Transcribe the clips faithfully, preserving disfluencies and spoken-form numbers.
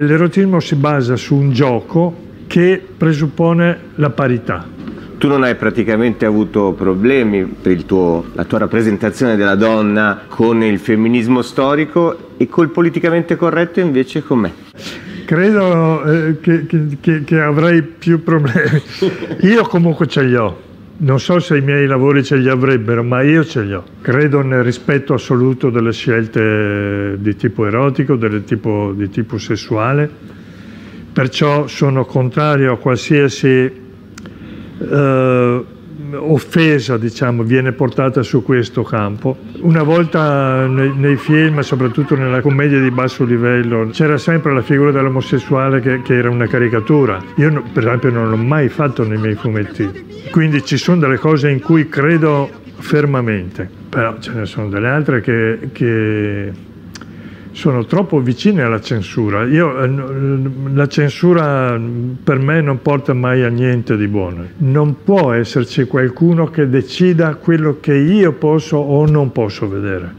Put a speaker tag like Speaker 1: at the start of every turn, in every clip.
Speaker 1: L'erotismo si basa su un gioco che presuppone la parità.
Speaker 2: Tu non hai praticamente avuto problemi per il tuo, la tua rappresentazione della donna con il femminismo storico, e col politicamente corretto invece com'è?
Speaker 1: Credo eh, che, che, che avrei più problemi. Io comunque ce li ho. Non so se i miei lavori ce li avrebbero, ma io ce li ho. Credo nel rispetto assoluto delle scelte di tipo erotico, delle tipo, di tipo sessuale. Perciò sono contrario a qualsiasi Uh, offesa, diciamo, viene portata su questo campo. Una volta nei, nei film, soprattutto nella commedia di basso livello, c'era sempre la figura dell'omosessuale che, che era una caricatura. Io no, per esempio non l'ho mai fatto nei miei fumetti, quindi ci sono delle cose in cui credo fermamente, però ce ne sono delle altre che, che sono troppo vicine alla censura. Io, la censura per me non porta mai a niente di buono. Non può esserci qualcuno che decida quello che io posso o non posso vedere.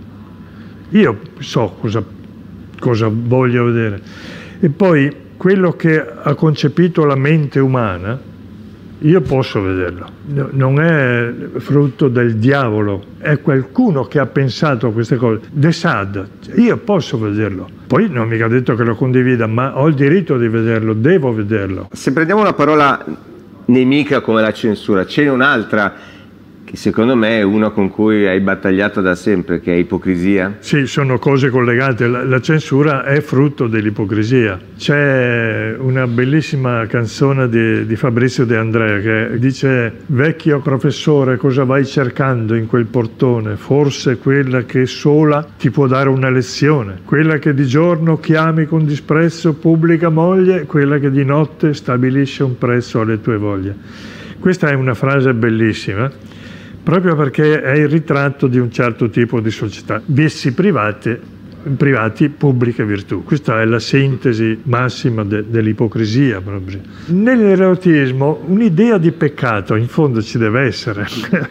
Speaker 1: Io so cosa, cosa voglio vedere. E poi quello che ha concepito la mente umana, io posso vederlo. Non è frutto del diavolo, è qualcuno che ha pensato a queste cose. De Sade, io posso vederlo. Poi non mica detto che lo condivida, ma ho il diritto di vederlo, devo vederlo.
Speaker 2: Se prendiamo una parola nemica come la censura, c'è un'altra che secondo me è una con cui hai battagliato da sempre, che è ipocrisia.
Speaker 1: Sì, sono cose collegate. La, la censura è frutto dell'ipocrisia. C'è una bellissima canzone di, di Fabrizio De André che dice: vecchio professore, cosa vai cercando in quel portone? Forse quella che sola ti può dare una lezione, quella che di giorno chiami con disprezzo pubblica moglie, quella che di notte stabilisce un prezzo alle tue voglie. Questa è una frase bellissima, proprio perché è il ritratto di un certo tipo di società. Vizi privati, privati pubbliche virtù. Questa è la sintesi massima de, dell'ipocrisia proprio. Nell'erotismo un'idea di peccato in fondo ci deve essere.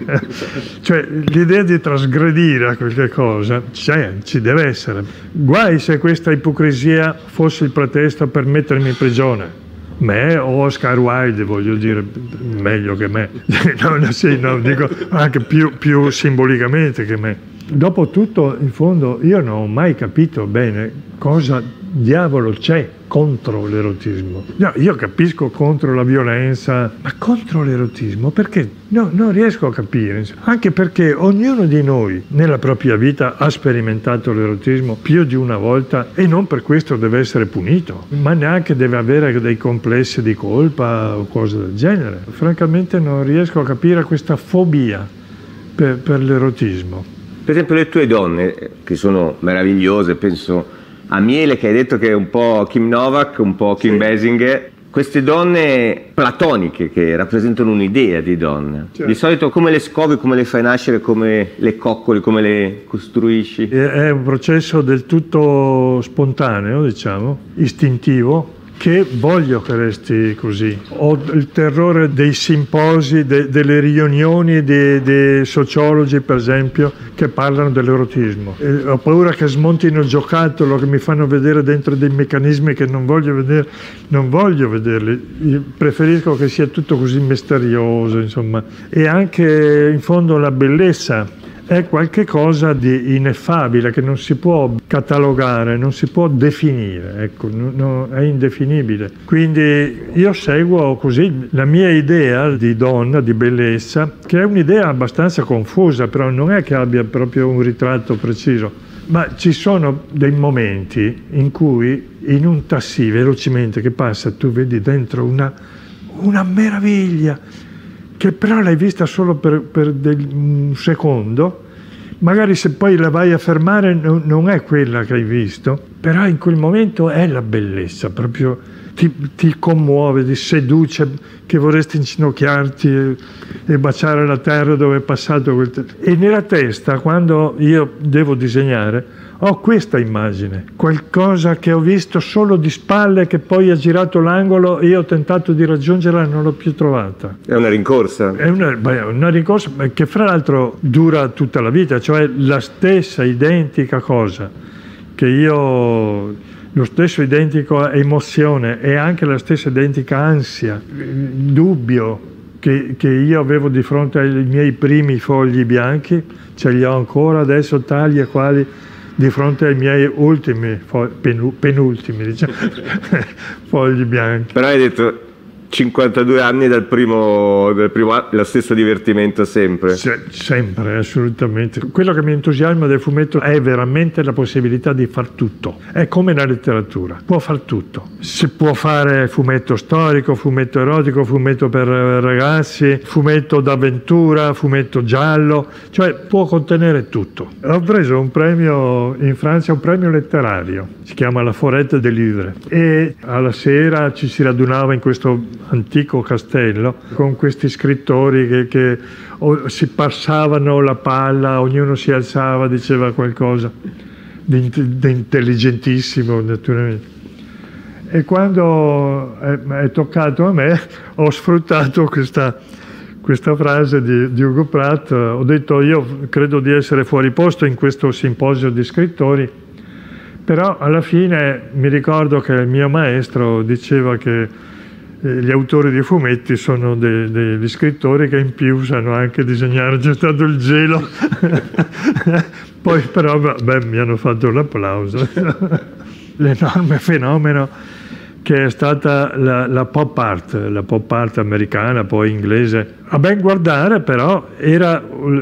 Speaker 1: Cioè l'idea di trasgredire a qualche cosa c'è, ci deve essere. Guai se questa ipocrisia fosse il pretesto per mettermi in prigione. Me o Oscar Wilde, voglio dire, meglio che me, no, no, sì, no, dico anche più, più simbolicamente che me. Dopotutto, in fondo, io non ho mai capito bene cosa diavolo c'è contro l'erotismo. No, io capisco contro la violenza, ma contro l'erotismo perché? No, non riesco a capire, anche perché ognuno di noi nella propria vita ha sperimentato l'erotismo più di una volta e non per questo deve essere punito, ma neanche deve avere dei complessi di colpa o cose del genere. Francamente non riesco a capire questa fobia per, per l'erotismo.
Speaker 2: Per esempio le tue donne, che sono meravigliose, penso a Miele, che hai detto che è un po' Kim Novak, un po' Kim sì. Basinger, queste donne platoniche che rappresentano un'idea di donna. Certo. Di solito come le scovi, come le fai nascere, come le coccoli, come le costruisci?
Speaker 1: È un processo del tutto spontaneo, diciamo, istintivo, che voglio che resti così. Ho il terrore dei simposi, de, delle riunioni dei sociologi, per esempio, che parlano dell'erotismo. E ho paura che smontino il giocattolo, che mi fanno vedere dentro dei meccanismi che non voglio vedere, non voglio vederli. Io preferisco che sia tutto così misterioso, insomma. E anche, in fondo, la bellezza è qualche cosa di ineffabile, che non si può catalogare, non si può definire, ecco, no, no, è indefinibile. Quindi io seguo così la mia idea di donna, di bellezza, che è un'idea abbastanza confusa, però non è che abbia proprio un ritratto preciso, ma ci sono dei momenti in cui in un taxi velocemente che passa tu vedi dentro una, una meraviglia, che però l'hai vista solo per, per del, un secondo, magari se poi la vai a fermare non, non è quella che hai visto, però in quel momento è la bellezza, proprio ti, ti commuove, ti seduce, che vorresti inginocchiarti e, e baciare la terra dove è passato quel tempo. E nella testa, quando io devo disegnare, ho questa immagine, qualcosa che ho visto solo di spalle, che poi ha girato l'angolo e io ho tentato di raggiungerla e non l'ho più trovata.
Speaker 2: È una rincorsa?
Speaker 1: È una, beh, una rincorsa che fra l'altro dura tutta la vita, cioè la stessa identica cosa che io lo stesso identico emozione e anche la stessa identica ansia, dubbio che, che io avevo di fronte ai miei primi fogli bianchi, ce li ho ancora adesso tali e quali di fronte ai miei ultimi, penultimi diciamo, fogli bianchi.
Speaker 2: Però hai detto cinquantadue anni dal primo, dal primo anno, lo stesso divertimento sempre?
Speaker 1: Se, sempre, assolutamente. Quello che mi entusiasma del fumetto è veramente la possibilità di far tutto. È come la letteratura, può far tutto. Si può fare fumetto storico, fumetto erotico, fumetto per ragazzi, fumetto d'avventura, fumetto giallo, cioè può contenere tutto. Ho preso un premio in Francia, un premio letterario, si chiama La Forêt des Livres, e alla sera ci si radunava in questo antico castello con questi scrittori che, che o, si passavano la palla, ognuno si alzava, diceva qualcosa di, di intelligentissimo naturalmente. E quando è, è toccato a me ho sfruttato questa, questa frase di, di Hugo Pratt, ho detto io credo di essere fuori posto in questo simposio di scrittori, però alla fine mi ricordo che il mio maestro diceva che gli autori di fumetti sono de, degli scrittori che in più sanno anche disegnare, c'è stato il gelo. Poi però beh, mi hanno fatto l'applauso. L'enorme fenomeno che è stata la, la pop art, la pop art americana, poi inglese. A ben guardare però era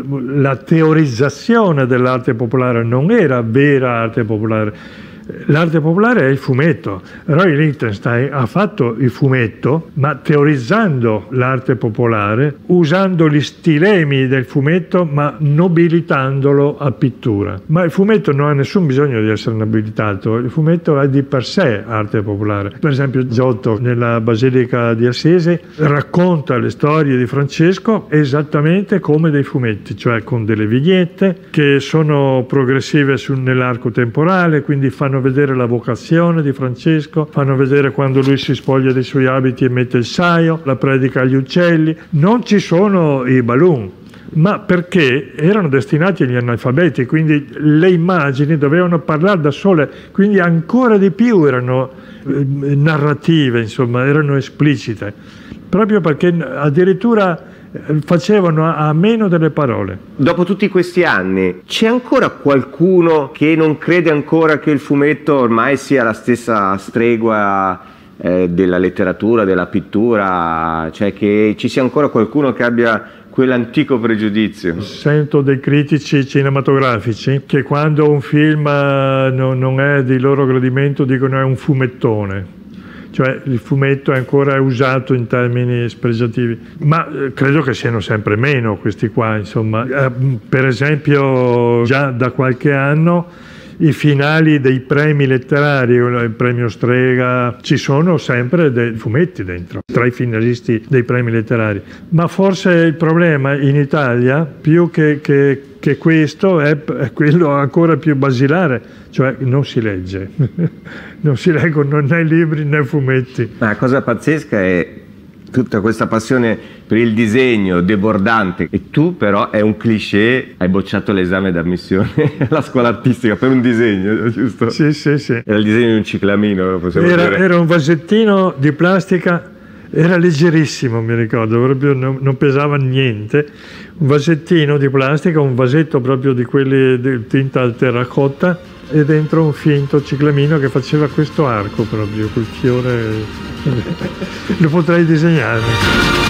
Speaker 1: la teorizzazione dell'arte popolare, non era vera arte popolare. L'arte popolare è il fumetto. Roy Lichtenstein ha fatto il fumetto, ma teorizzando l'arte popolare, usando gli stilemi del fumetto, ma nobilitandolo a pittura. Ma il fumetto non ha nessun bisogno di essere nobilitato, il fumetto è di per sé arte popolare. Per esempio Giotto nella Basilica di Assisi racconta le storie di Francesco esattamente come dei fumetti, cioè con delle vignette che sono progressive nell'arco temporale, quindi fanno vedere la vocazione di Francesco, fanno vedere quando lui si spoglia dei suoi abiti e mette il saio, la predica agli uccelli. Non ci sono i balloon, ma perché erano destinati agli analfabeti, quindi le immagini dovevano parlare da sole, quindi ancora di più erano eh, narrative, insomma, erano esplicite, proprio perché addirittura facevano a meno delle parole.
Speaker 2: Dopo tutti questi anni c'è ancora qualcuno che non crede ancora che il fumetto ormai sia la stessa stregua eh, della letteratura, della pittura, cioè che ci sia ancora qualcuno che abbia quell'antico pregiudizio?
Speaker 1: Sento dei critici cinematografici che quando un film no, non è di loro gradimento dicono è un fumettone. Cioè il fumetto è ancora usato in termini spregiativi, ma eh, credo che siano sempre meno questi qua, insomma. Eh, per esempio già da qualche anno i finali dei premi letterari, il premio Strega, ci sono sempre dei fumetti dentro, tra i finalisti dei premi letterari. Ma forse il problema in Italia, più che, che, che questo, è, è quello ancora più basilare, cioè non si legge, non si leggono né libri né fumetti.
Speaker 2: Ma la cosa pazzesca è tutta questa passione per il disegno debordante, e tu però è un cliché, hai bocciato l'esame d'ammissione alla scuola artistica per un disegno, giusto?
Speaker 1: Sì, sì, sì.
Speaker 2: Era il disegno di un ciclamino, possiamo
Speaker 1: era,
Speaker 2: dire.
Speaker 1: Era un vasettino di plastica, era leggerissimo, mi ricordo, proprio non, non pesava niente, un vasettino di plastica, un vasetto proprio di quelli di tinta al terracotta, e dentro un finto ciclamino che faceva questo arco proprio, col fiore, lo potrei disegnare.